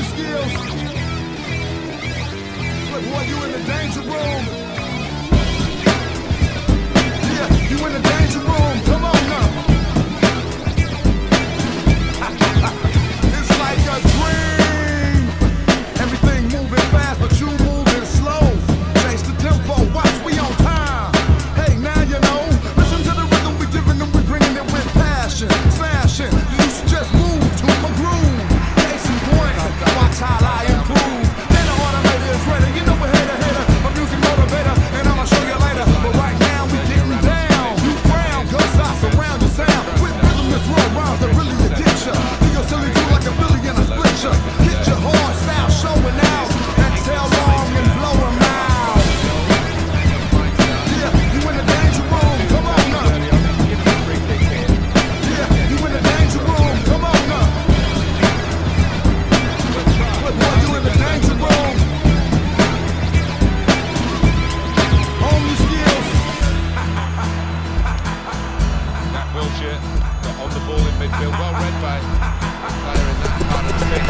skills. Look, boy, you in the danger room. Yeah, you in the danger room. Come on now. It's like a dream. Everything moving fast, but you moving slow. Change the tempo, watch, we on time. Hey, now you know. Listen to the rhythm we giving them, we bringing it with passion. Smashing, you used to just move to my groove. Case in point, watch how I improve. Then the automator is ready, you know we're hater, a music motivator, and I'ma show you later. But right now we getting down. You frown, cause I surround your sound with rhythm that's raw rhymes that really get ya. Do your silly do like a Billy and a split ya. Hit your hard style showing out. Exhale long and blow 'em out. Yeah, you in the danger room, come on now. Yeah, you in the danger room, come on now. Look, boy, you in the danger room. Hone your skills. That Wiltshire got on the ball in midfield, well read by player in that part of the pitch.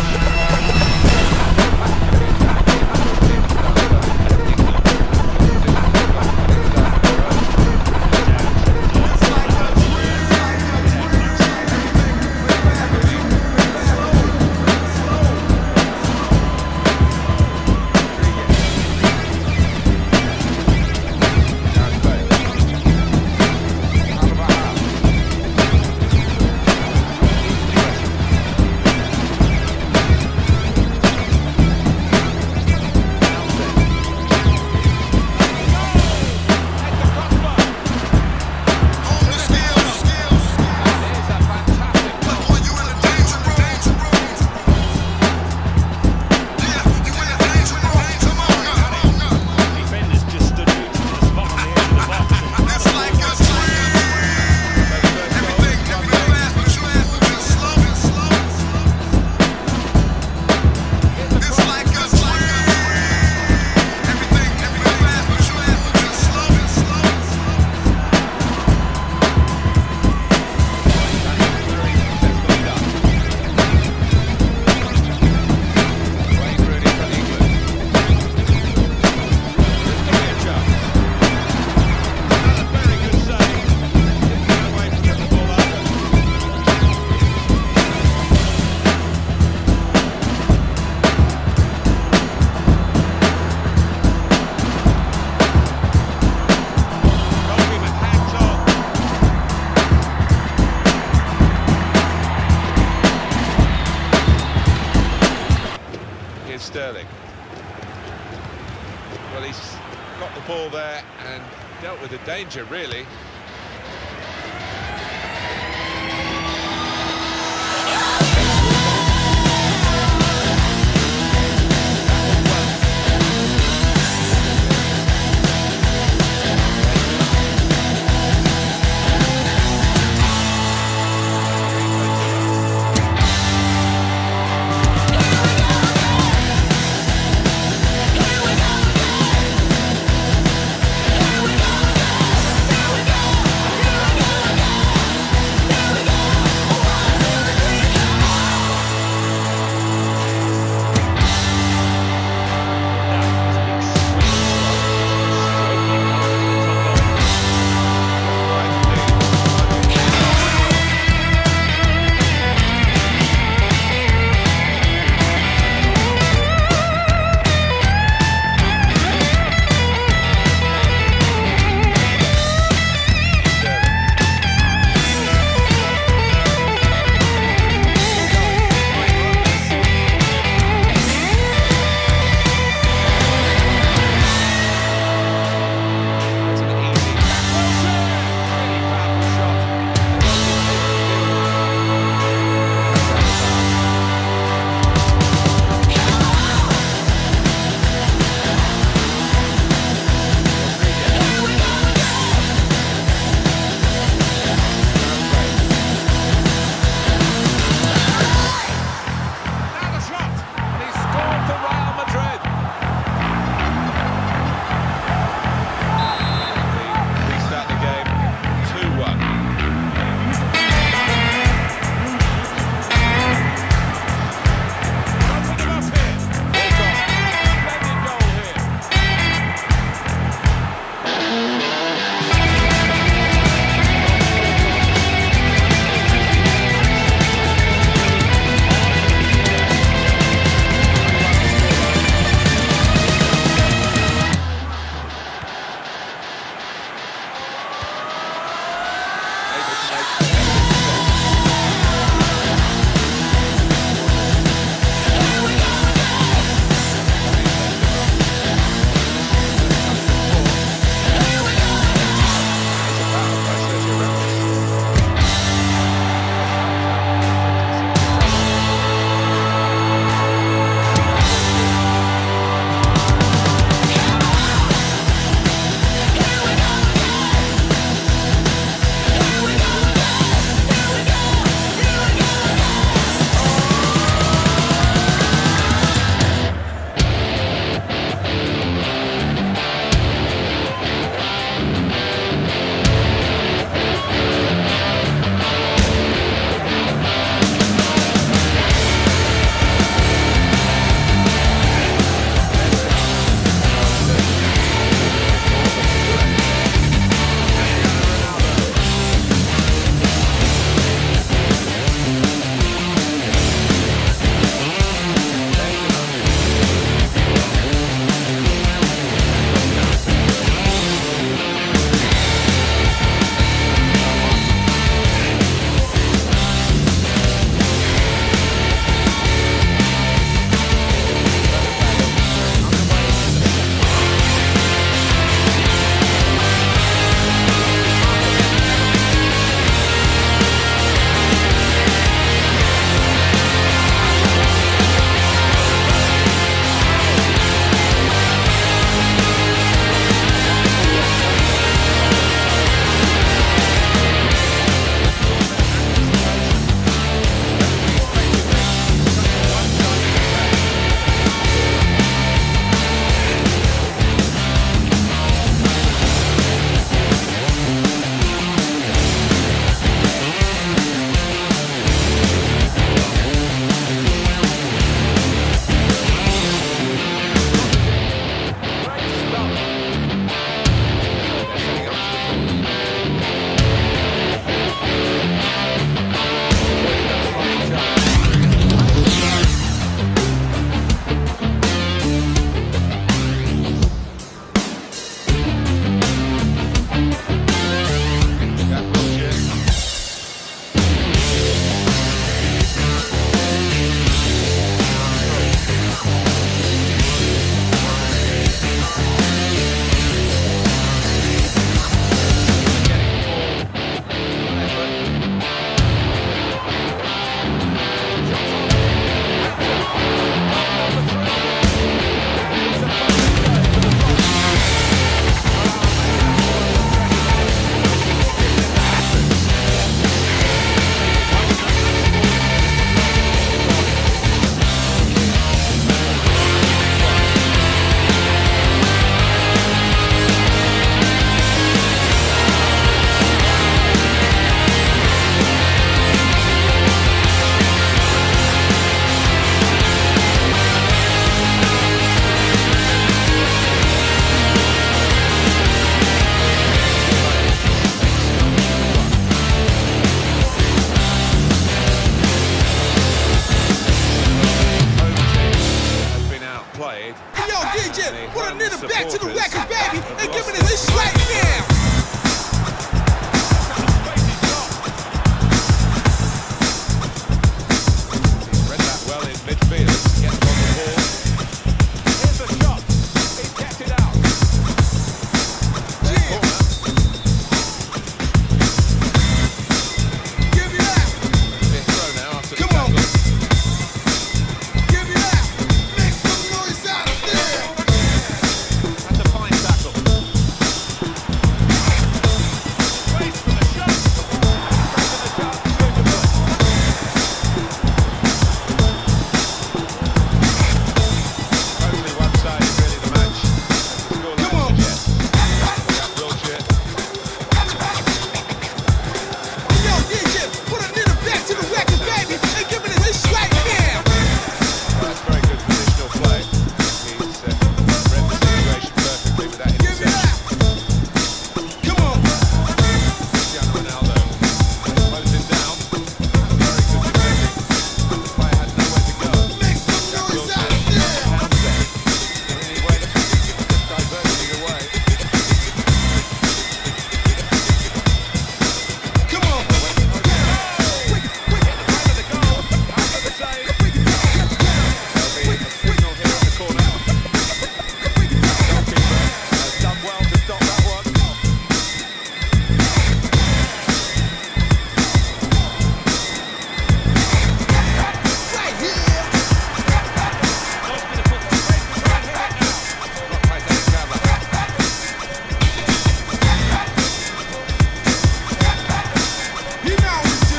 Sterling. Well, he's got the ball there and dealt with the danger, really. Here we go. Put a nigga back to the record, baby, and give me this right now. Read that well in midfield. Gets on the ball. Here's the shot. He's kept it out. Yeah. Give me that. Bit throw now after Come the on. tackle. Give me that. Make some noise out there. That's a fine tackle. Waits for the shot. Taking the shot beautifully. Totally one-sided, really, the match. The scoreline Come on. suggests. That's Wiltshire. Yo, DJ, put a nigga back to the record, baby, and give me this right now. That's very good positional play. He's read the situation perfectly with that Give me interception. that. Come on. Cristiano Ronaldo closing down. Very good defending. The player had nowhere to go. Make some noise out there. Really way to just diverting it away. Come on. Front of the goal. After the save. There'll be a signal here at the corner. Goalkeeper has done well to stop that one. Right here. Nice bit of football. Great to try and hit it now. Not quite that clever. You know what to do.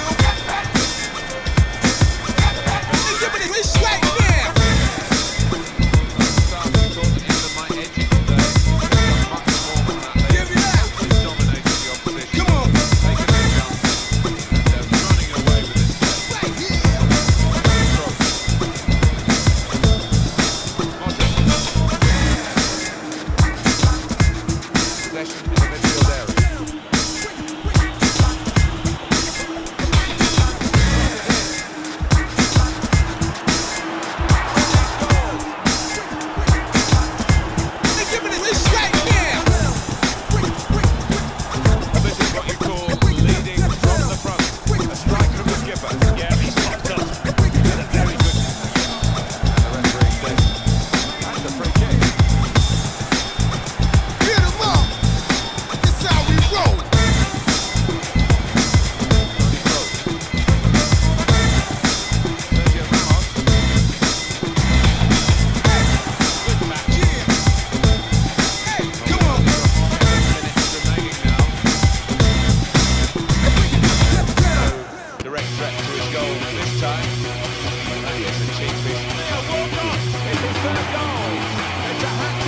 And give me this right now. Starting thought that England might edge it today. They've done much more than that. They've Give me that. totally dominated the opposition. Come on. Taking their chances. And they're running away with this game. Right here. Possession in the midfield area. And give me this right now. This is what you call leading from the front. A strike from the skipper. Yeah, he's locked up. And a very good. And the referee says, that's a free kick. Hit 'em up. This how we roll. Tony Kroos. Sergio Ramos. Good match. Yeah. Hey, come on. 7 minutes remaining now. Direct threat to his goal this time. That is a cheap piece. Now Walcott, it's his third goal. It's a hat